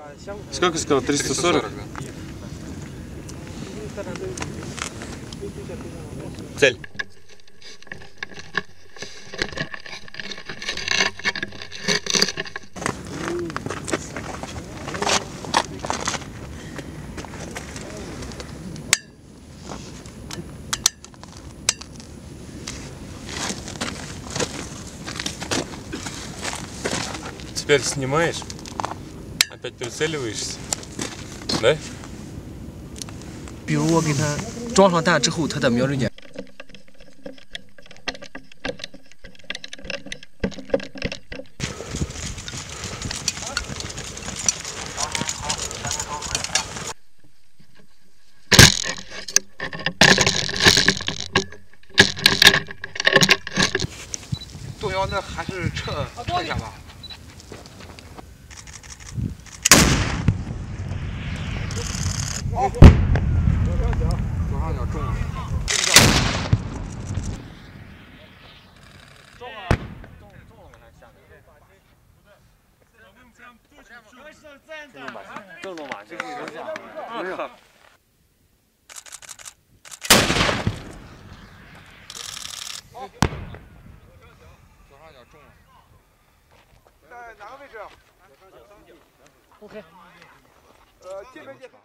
Сколько сказал? 340? Цель. Теперь снимаешь, опять прицеливаешься, да? 比如我给他装上弹之后，他的瞄准点。 动摇那还是撤一下吧。好，左上角中了。中了，中了，还是下面？正中吧，这个扔下。啊！好，左上角中了。在哪个位置？OK。界面界。